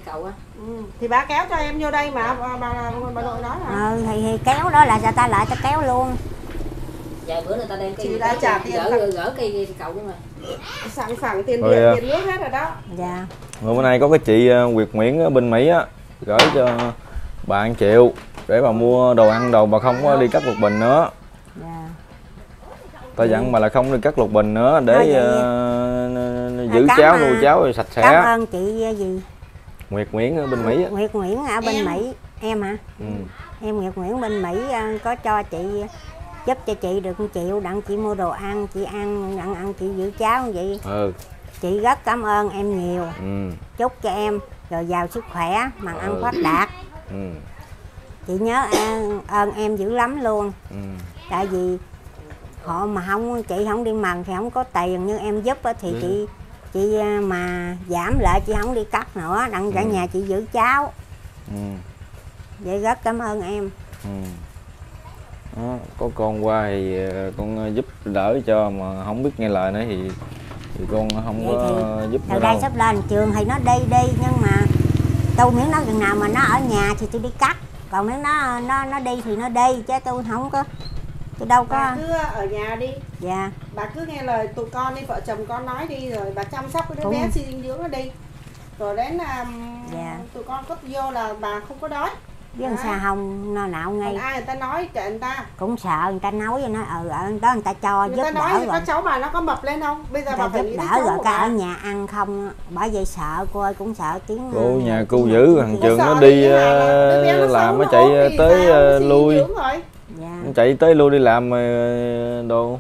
cầu á. Thì bà kéo cho em vô đây mà bà nội nói hả? Thì kéo đó là người ta lại ta kéo luôn. Vài bữa người ta đem chị đã trả tiền gỡ cây cầu luôn rồi. Sẵn phẳng tiền điện, tiền nước hết rồi đó. Dạ. Rồi bữa nay có cái chị Nguyệt Nguyễn ở bên Mỹ á gửi cho bà 1 triệu để bà mua đồ ăn đồ, bà không có đi cắt lục bình nữa. Dạ. Ta dặn bà là không đi cắt lục bình nữa để giữ cháo nuôi cháo sạch sẽ. Cảm ơn chị gì? Nguyệt Nguyễn ở bên Mỹ á. Nguyệt Nguyễn ở bên Mỹ. Em hả? Em Nguyệt Nguyễn bên Mỹ có cho chị giúp cho chị được 1 triệu đặng chị mua đồ ăn, chị ăn chị giữ cháo như vậy. Chị rất cảm ơn em nhiều. Chúc cho em rồi giàu sức khỏe, mà ăn phát đạt. Chị nhớ ơn em dữ lắm luôn. Tại vì họ mà không, chị không đi mần thì không có tiền, như em giúp thì chị mà giảm lại chị không đi cắt nữa, đặng cả nhà chị giữ cháo. Vậy rất cảm ơn em. Đó, có con qua thì con giúp đỡ cho, mà không biết nghe lời nữa thì con không vậy có giúp từ đây sắp lên trường thì nó đi nhưng mà tôi miễn nó chừng nào mà nó ở nhà thì tôi đi cắt, còn nếu nó đi thì nó đi, chứ tôi không có, tôi đâu có. Bà cứ ở nhà đi. Dạ. Bà cứ nghe lời tụi con đi, vợ chồng con nói đi, rồi bà chăm sóc cái đứa bé suy dinh dưỡng nó đi, rồi đến là tụi con cất vô là bà không có đói. Với làm sao không nó nạo ngay. Còn ai người ta nói kệ người ta. Cũng sợ người ta nói với nó đó người ta cho người giúp ta nói đỡ thì rồi. Các cháu bà nó có mập lên không? Bây giờ bà phải giúp đỡ rồi cả ở nhà ăn không, bởi vậy sợ cô ơi, cũng sợ tiếng cô nhà cô giữ thằng Trường nó đi làm, nó chạy tới lui, nó chạy tới lui đi làm đồ.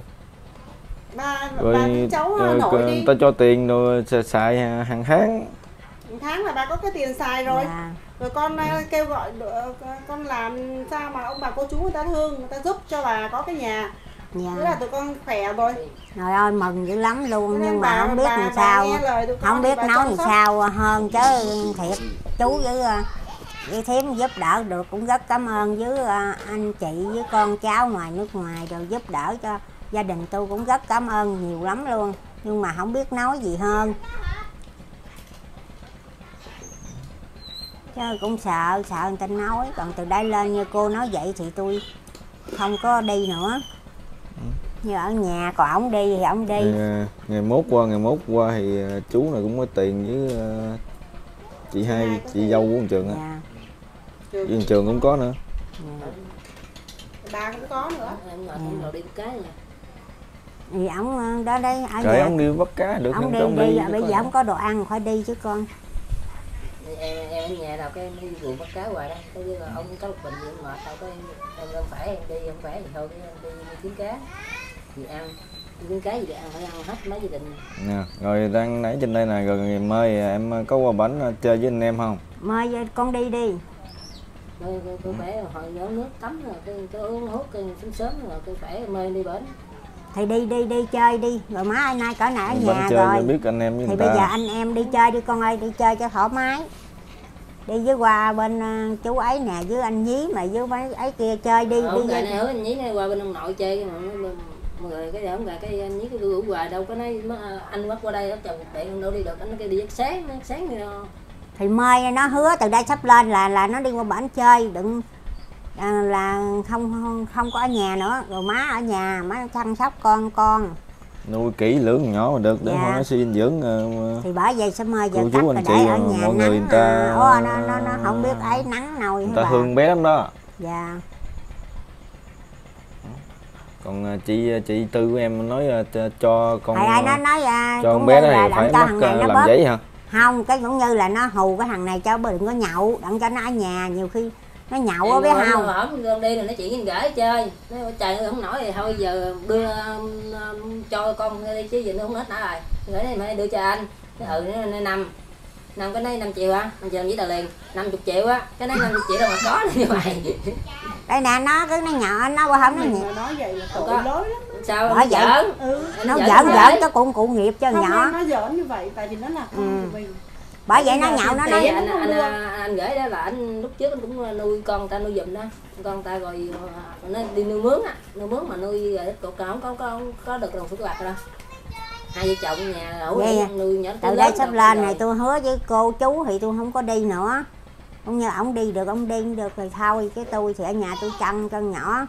Rồi người ta cho tiền rồi xài hàng tháng. Hàng tháng là bà có cái tiền xài rồi. Rồi con kêu gọi con làm sao mà ông bà cô chú người ta thương, người ta giúp cho bà có cái nhà. Thế là tụi con khỏe rồi. Trời ơi mừng dữ lắm luôn, nhưng mà không biết làm sao, không biết nói làm sao hơn, chứ thiệt chú với thím giúp đỡ được cũng rất cảm ơn, với anh chị với con cháu ngoài nước ngoài rồi giúp đỡ cho gia đình tôi cũng rất cảm ơn nhiều lắm luôn, nhưng mà không biết nói gì hơn. Chứ cũng sợ người ta nói, còn từ đây lên như cô nói vậy thì tôi không có đi nữa. Như ở nhà còn ổng đi thì ổng đi. Ngày mốt qua thì chú này cũng có tiền với chị hai, chị dâu của thằng Trường á. Với thằng Trường cũng có nữa. Bà cũng có nữa. Đi cái nè. Thì ổng đó đấy ở nhà. Trời ổng đi bắt cá được, ổng đi bây giờ ổng có đồ ăn phải đi chứ con. Em ở nhà nào cái em đi ruộng bắt cá hoài đó, cái ông có một bình gì mệt đâu, cái em không phải em đi, không phải thì thôi cái em đi kiếm cá gì ăn, kiếm cá gì để ăn, phải ăn hết mấy gia đình. Rồi đang nãy trên đây nè, rồi mời em có qua bển chơi với anh em không? Mời con đi đi. Tôi phải hồi nhớ nước tắm rồi cái uống hút cái sớm rồi tôi phải mời đi bển. Thì đi chơi đi, rồi má ơi nay cỡ này ở nhà rồi. Biết anh em với thì bây giờ anh em đi chơi đi con ơi, đi chơi cho thoải mái. Đi với qua bên chú ấy nè, với anh Nhí mà với mấy ấy kia chơi đi. Đi này hứa anh Nhí này qua bên ông nội chơi mọi người cái không cái anh Nhí cái tôi hoài đâu có nói anh bắt qua đây chồng tiện đâu đi được, anh cái đi sáng đi đâu. Thì mời nó hứa từ đây sắp lên là nó đi qua bển chơi, đừng là không có ở nhà nữa, rồi má ở nhà má chăm sóc con nuôi kỹ lưỡng nhỏ mà được để mà nó suy dinh dưỡng. Thì bởi vậy sẽ mời giờ chú anh chị ở nhà mọi người người ta nó không biết ấy nắng nồi người ta thương bé lắm đó. Dạ. Còn chị Tư của em nói cho con nó nói cho con bé đó thì phải mắc làm giấy hả? Không, cái cũng như là nó hù cái thằng này cho đừng có nhậu, đặng cho nó ở nhà, nhiều khi nó nhậu á biết không? Con đi rồi nói chuyện với gửi chơi, nó trời ơi không nổi thì thôi giờ đưa cho con đi chứ giờ nó không hết nãy rồi. Gửi này mày đưa cho anh. Cái nó năm cái này 5 triệu á, 5 triệu với tờ liền, 50 triệu á, cái này 50 triệu đâu mà có như vậy. Đây nè nó cứ nó nhỏ nó qua không nó nhẹ. Nói vậy là tội lỗi lắm. Sao nó giỡn? Nó giỡn cái cụ nghiệp cho không, nhỏ. Nó giỡn như vậy tại vì nó là con của mình. Bởi vậy nó nhậu nó nói anh gửi đó là anh lúc trước anh cũng nuôi con ta, nuôi giùm đó con ta, rồi nó đi nuôi mướn á, nuôi mướn mà nuôi rồi cột không có được đồng số bạc đâu. hai vợ chồng ở nhà ủ nuôi nhỏ từ đây sắp lên này tôi hứa với cô chú thì tôi không có đi nữa. Cũng như ổng đi được, ổng đi được rồi thôi, cái tôi thì ở nhà tôi chăn cho nhỏ.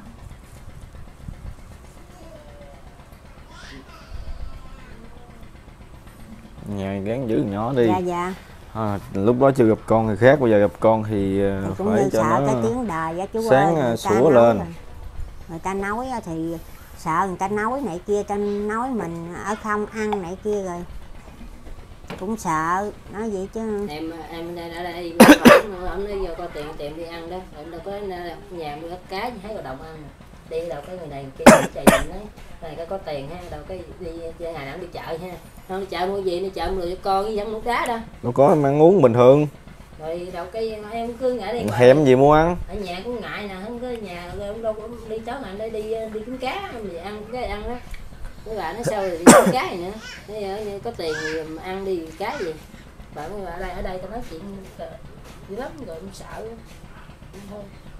Nhà gán giữ nhỏ đi. Dạ. Lúc đó chưa gặp con thì khác, bây giờ gặp con thì cũng phải như cho sợ nó cái tiếng đời á chú sáng ơi, sủa lên. Người ta nói thì sợ người ta nói này kia, ta nói mình ở không ăn này kia rồi cũng sợ nói vậy chứ. Em ở đây ông nói giờ coi tiền tìm đi ăn đó, em đâu có nhà mua cá thấy có đồng ăn đi đâu cái người này kia chạy định đấy này có tiền ha, đâu cái đi ngày nào đi chợ ha, không chợ mua gì đi chợ mua cho con với dẫn mua cá đó đâu có em ăn uống bình thường rồi đâu cái em cứ ngại đi thèm gì mua ăn ở nhà cũng ngại nè, không có nhà em đâu có đi tối ngày đi kiếm cá gì ăn cái ăn đó cái bà nói sao rồi đi kiếm cá gì nữa thế có tiền thì ăn đi cá gì bà mới ở đây tao nói chuyện dữ lắm rồi em sợ thôi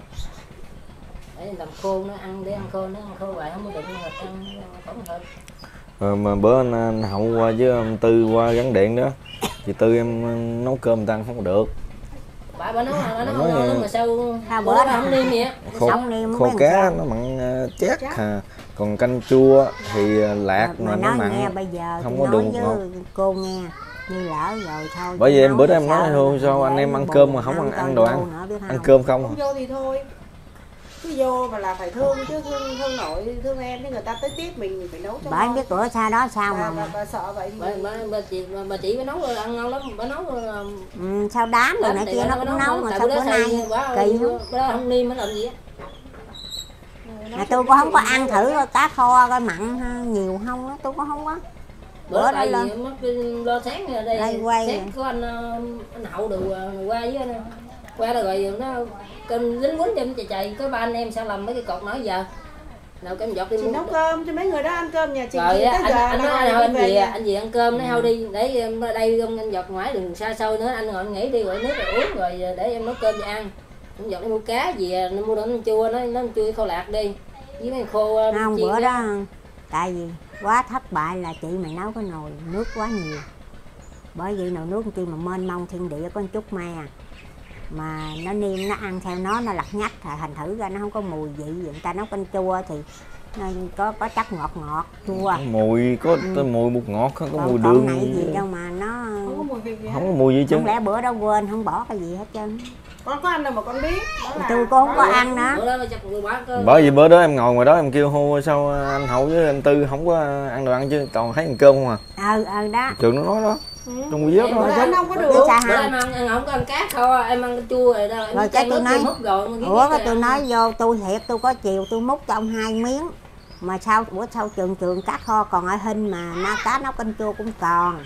để làm khô nó ăn để ăn khô nó ăn khô hoài không có đụng thịt ăn không thịt. Mà bữa anh Hậu qua với ông Tư qua gắn điện đó, chị Tư em nấu cơm tăng không được. Bà nấu mà sao bữa đó không niêm vậy? Khô cá nó mặn chét hà. Còn canh chua thì lạc mà nó mặn. Nghe, bây giờ không có đủ với cô nghe như lỡ rồi thôi. Bởi vì em bữa đó em nói thôi sao anh em ăn cơm mà không ăn đồ ăn. Ăn cơm không. Vô thì thôi. Cứ vô mà là phải thương chứ thương nội thương em, chứ người ta tới tiếp mình phải nấu cho bởi biết bữa xa đó sao mà bà sợ vậy thì bà chị mới nấu ăn ngon lắm, bà nấu sao đám rồi này kia nó cũng nấu mà sao bữa nay kỳ lắm. Bữa đó không niêm mới làm gì á. Tôi cũng không có ăn thử cá kho coi mặn nhiều không á, tôi cũng không có. Bữa đó lên mất lo sáng ở đây quay sáng có anh Hậu đồ qua với anh qua rồi nó cơm lính quýnh cho chạy có ba anh em sao làm mấy cái cột nói giờ nào cái giọt đi chị nấu cơm cho mấy người đó ăn cơm nhà chị rồi anh nói anh gì ăn cơm nói thôi đi để em ở đây anh giọt ngoài đừng xa xôi nữa, anh ngồi nghỉ đi rồi nước rồi uống rồi để em nấu cơm cho ăn. Anh giọt đi mua cá gì nó mua đồ nó chua nó chua khô lạc đi với mấy khô không bữa đó tại vì quá thất bại là chị mày nấu cái nồi nước quá nhiều, bởi vì nồi nước chi mà mênh mông thiên địa có một chút mà nó niêm nó ăn theo nó lặt nhách thành thử ra nó không có mùi vị. Người ta nấu canh chua thì có chất ngọt chua mùi có mùi bột ngọt có mùi còn đường này gì đâu mà nó không có mùi vị gì, không có mùi gì chứ. Không lẽ bữa đó quên không bỏ cái gì hết trơn. Con có ăn đâu mà con biết đó là tôi cũng không có ăn nữa. Bởi vì bữa đó em ngồi ngoài đó em kêu hô sao anh Hậu với anh Tư không có ăn đồ ăn chứ toàn thấy ăn cơm không à. Đó Trường nó nói đó trong video đó anh không có được. Em không có ăn cá thôi, em ăn chua rồi đâu. Rồi cái tôi nói tôi nói vô tôi thiệt tôi có chiều tôi múc cho ông 2 miếng mà sao bữa sau trường cá kho còn ở hình mà cá nấu canh chua cũng còn.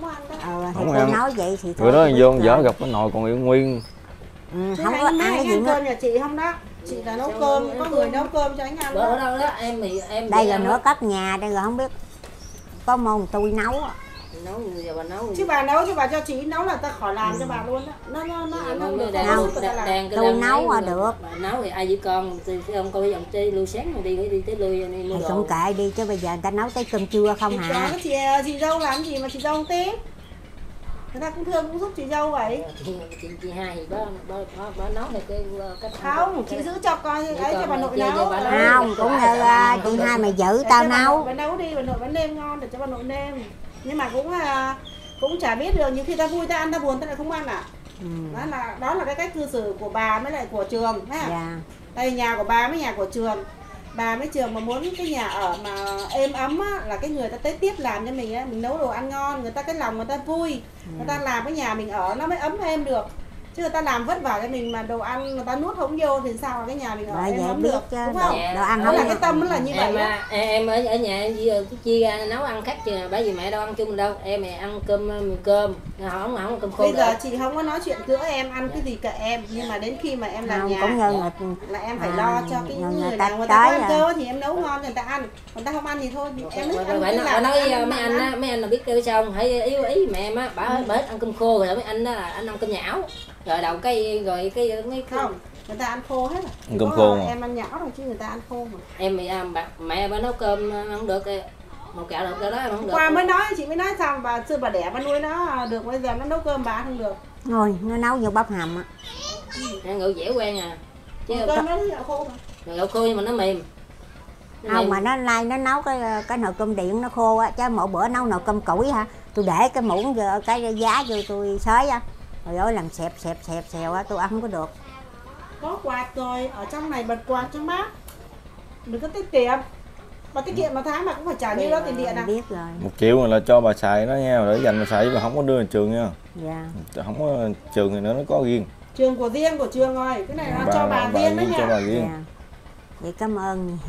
Thì tôi nói vậy thì thôi. Bữa đó vô dở gặp cái nồi còn yêu nguyên. Không có ăn cái gì cơm nhà chị không đó. Chị là nấu cơm, có người nấu cơm cho anh ăn. Bữa đâu đó em đây là nửa cất nhà đây rồi không biết có môn tôi nấu giờ bà nấu chứ bà nấu chứ bà cho chị nấu là ta khỏi làm cho bà luôn đó. Nó ăn không được. Tôi nấu mà được. Bà nấu thì ai với con không coi dòng chi lưu sáng mà đi tới lui đi mua đồ. Cũng kệ đi chứ bây giờ người ta nấu tới cơm trưa không hả? Chị dâu làm gì mà chị dâu không tiếp. Người ta cũng thương cũng giúp chị dâu vậy. Chị hai thì bà nấu này cái không, chị giữ cho con ấy cho bà nội nấu. Không, cũng như chị hai mày giữ tao nấu. Bà nấu đi, bà nội bánh nêm ngon để cho bà nội nêm. Nhưng mà cũng chả biết được, những khi ta vui ta ăn ta buồn ta lại không ăn à. Đó là cái cách cư xử của bà với lại của Trường ha. Đây nhà của bà với nhà của Trường. Bà với Trường mà muốn cái nhà ở mà êm ấm á, là cái người ta tới tiếp làm cho mình á, mình nấu đồ ăn ngon, người ta cái lòng người ta vui, người ta làm cái nhà mình ở nó mới ấm êm được. Chứ người ta làm vất vả cho mình mà đồ ăn người ta nuốt không vô thì sao mà cái nhà mình ở êm ấm được, đúng không? Đồ ăn đó là cái tâm nó là như vậy á. Em ở nhà em chia ra nấu ăn khác chứ, bởi vì mẹ đâu ăn chung đâu, em ăn cơm không ăn cơm khô. Bây giờ chị không có nói chuyện giữa em ăn cái gì cả em, nhưng mà đến khi mà em làm nhà là em phải lo cho cái người nào người ta có ăn cơm thì em nấu ngon cho người ta ăn, người ta không ăn thì thôi em phải nói mấy anh là biết kêu sao hãy yếu ý mẹ em á, bà hết ăn cơm khô rồi mấy anh đó là anh ăn cơm nhão rồi đầu cái mấy không người ta ăn khô hết cơm khô mà em ăn nhão rồi chứ người ta ăn khô mà em mẹ bà nấu cơm không được một kẹo được đó không được. Qua mới nói, chị mới nói xong bà xưa bà đẻ bà nuôi nó được, bây giờ nó nấu cơm bà không được. Thôi nó nấu vô bắp hầm á. Ngự dễ quen à. Chứ cơm nó gạo khô mà. Gạo khô nhưng mà nó mềm. Không mà nó nay nó nấu cái nồi cơm điện nó khô á, chứ mỗi bữa nấu nồi cơm củi hả, tôi để cái muỗng cái giá vô tôi xới á, rồi ơi làm xẹp xèo á, tôi ăn không có được. Có quạt rồi, ở trong này bật quạt cho mát. Đừng có tiết kiệm. Bà tiết kiệm một tháng mà cũng phải trả nhiêu đó tiền điện à? Biết rồi. 1 triệu là cho bà xài nó nha, để dành bà xài bà không có đưa lên trường nha. Dạ. Không có trường thì nó có riêng. Trường của riêng của trường rồi, cái này nó cho bà riêng đó nha. Cho bà riêng. Dạ. Vậy cảm ơn nhiều.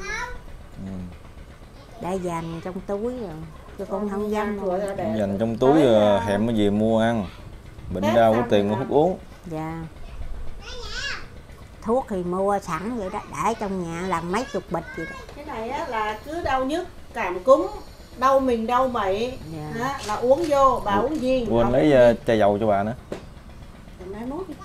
Để dành trong túi rồi, chứ cũng không dám mua. Dành trong túi hẹn cái gì mua ăn. Bệnh đau có tiền mua thuốc uống. Dạ. Thuốc thì mua sẵn vậy đó, để trong nhà làm mấy chục bịch vậy đó. Cái này á, là cứ đau nhức, cảm cúm, đau mình đau mẩy, Dạ. là uống vô, bà uống gì? Quên lấy chai dầu cho bà nữa. Mai mốt đi.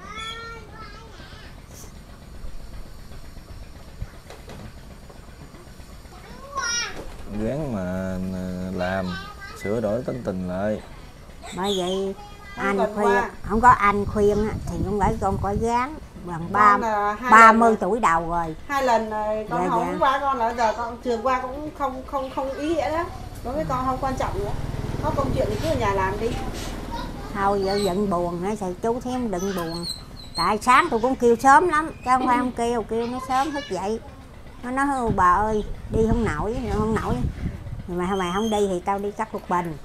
Gán mà làm sửa đổi tính tình lại. Bởi vậy anh khuyên, không có anh khuyên á, thì không phải con có gán bằng 30 tuổi đầu rồi. 2 lần rồi con Dạ, không dạ. qua, con là giờ con trường qua cũng không ý nghĩa đó. Đối với con không quan trọng nữa. Có công chuyện thì cứ ở nhà làm đi. Thôi giờ giận buồn hả, thầy chú thêm đừng buồn. Tại sáng tôi cũng kêu sớm lắm, chứ không phải không kêu nó sớm thức dậy. Nó nói bà ơi đi không nổi, mà mày không đi thì tao đi cắt lục bình.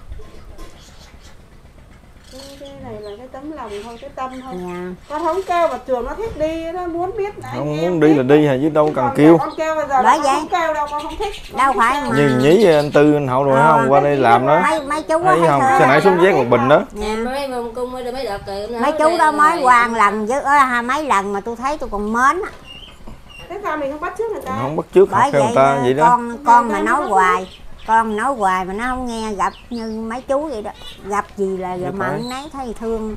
Cái này là cái tấm lòng thôi, cái tâm thôi. Dạ. Con không kêu mà trường nó thích đi, nó muốn biết là Không muốn đi là đi hả chứ đâu cần con kêu. Con kêu bây giờ bởi con vậy không kêu đâu, con không thích. Đâu phải mà Như nhí anh Tư anh Hậu rồi không qua đây làm đó. Mấy chú Thấy không, xe nãy xuống vét một bình đó. Dạ. Mấy đợt Mấy chú đó mới qua lần chứ mấy lần mà tôi thấy tôi còn mến á. Thế sao mình không bắt trước người ta? Không bắt trước học Bởi theo người ta vậy đó. con mà nói hoài mà nó không nghe, gặp như mấy chú vậy đó, gặp gì là giờ mặn nấy thấy thương.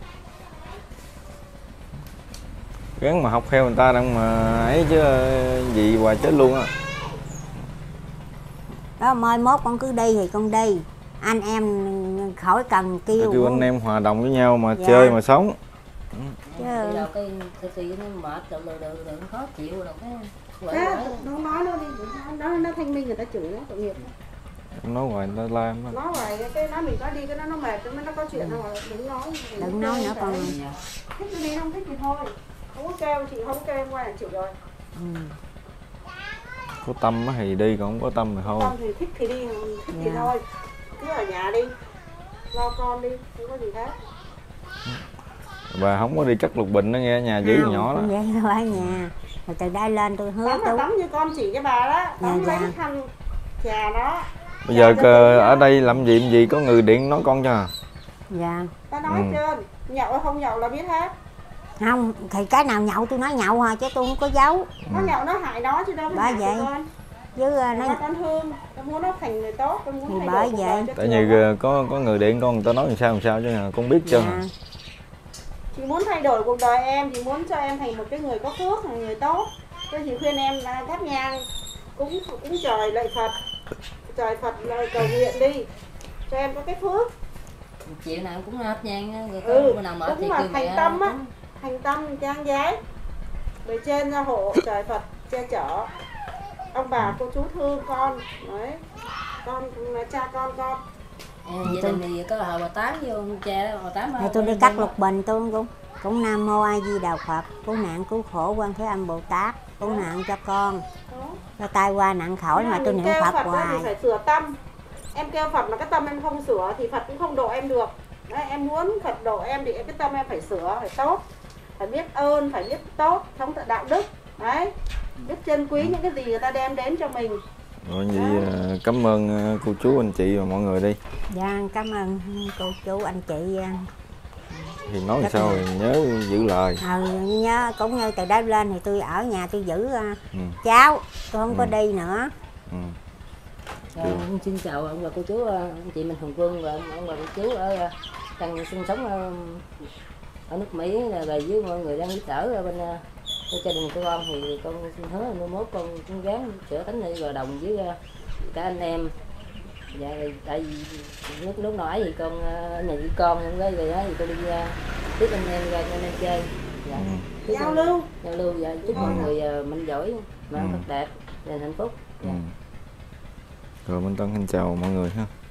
Gán mà học theo người ta đang mà ấy chứ gì hoài chết luôn á. Đó mai mốt con cứ đi thì con đi, anh em khỏi cần kêu anh em hòa đồng với nhau mà dạ. Chơi mà sống. Chứ cái nó mệt rồi khó chịu rồi cái nó nói nó đi, nó thanh minh người ta chửi nó tội nghiệp. Nói hoài người ta la nó hoài cái nói mình có đi cái nó mệt nó có chuyện đâu mà đừng nói nữa con. Thích đi không thích thì thôi, không có kêu, chị không kêu em qua là chịu rồi. Có tâm thì đi, còn không có tâm thì thôi. Tâm thì thích thì đi, thích thì thôi, cứ ở nhà đi, lo con đi, không có gì hết. Bà không có đi cắt lục bình nó nghe, nhà dữ nhỏ đó. Vậy thôi ở nhà. Rồi từ đây lên tôi hứa chú. Tắm như con chỉ cái bà đó, tắm lấy cái khăn trà đó. Bây giờ ở đây làm gì có người điện nói con cho. Dạ. Ta nói trơn, nhậu hay không nhậu là biết hết. Không, thì cái nào nhậu tôi nói nhậu à, chứ tôi không có giấu. Nó nhậu nó hại nó chứ đâu có hại vậy. Con. Chứ nó con thương, tôi muốn nó thành người tốt, tôi muốn thì thay bởi vậy. Tại vì có người điện con người ta nói làm sao chứ con biết chứ. Dạ. Chị muốn thay đổi cuộc đời em, chị muốn cho em thành một cái người có phước, một người tốt. Tôi chỉ khuyên em là thắp nhang cúng trời lạy Phật, trời Phật lời cầu nguyện đi, cho em có cái phước. Chiều nào cũng thắp nhang, nào mệt thì mà thành tâm á, thành tâm trang giấy, bề trên gia hộ trời Phật che chở, ông bà cô chú thương con, đấy, con là cha con. Gia đình thì có hồi bà Tám vô cha đó, bà Tám. Thì tôi đi cắt lục bình tôi cũng Nam Mô A Di Đà Phật, cứu nạn cứu khổ Quan Thế Âm Bồ Tát, cứu nạn cho con, cho tai qua nạn khỏi mà tôi niệm Phật hoài. Thì phải sửa tâm. Em kêu Phật mà cái tâm em không sửa thì Phật cũng không độ em được. Đấy, em muốn Phật độ em thì cái tâm em phải sửa, phải tốt, phải biết ơn, phải biết tốt, sống thật đạo đức. Đấy, biết trân quý những cái gì người ta đem đến cho mình. Rồi vậy cảm ơn cô chú anh chị và mọi người đi. Dạ cảm ơn cô chú anh chị. Thì nói sao rồi nhớ giữ lời. Nhớ cũng như từ đó lên thì tôi ở nhà tôi giữ cháu, tôi không có đi nữa. Xin chào ông bà cô chú anh chị Minh Hồng Vương và ông bà cô chú ở đang sinh sống ở nước Mỹ là với mọi người đang giúp đỡ ở bên gia đình của con, thì con xin hứa nuôi mốt con gắng sửa tánh đi hòa đồng với cả anh em. Dạ tại vì lúc nãy thì con nhà với con em cái rồi đó thì tôi đi tiếp anh em ra cho anh em chơi. Dạ. Giao lưu dạ, chúc mọi người mạnh giỏi, mạnh phát đạt, hạnh phúc. Dạ. Rồi Minh Tân xin chào mọi người ha.